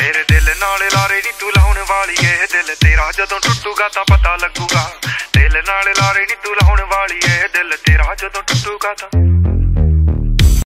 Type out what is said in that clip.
मेरे दिल नाल लारे नी तू लाउण वाली ए, दिल तेरा जदों टुटूगा तां पता लगूगा। दिल नाल लारे नी तू लाउण वाली ए, दिल तेरा जदों टुटूगा तां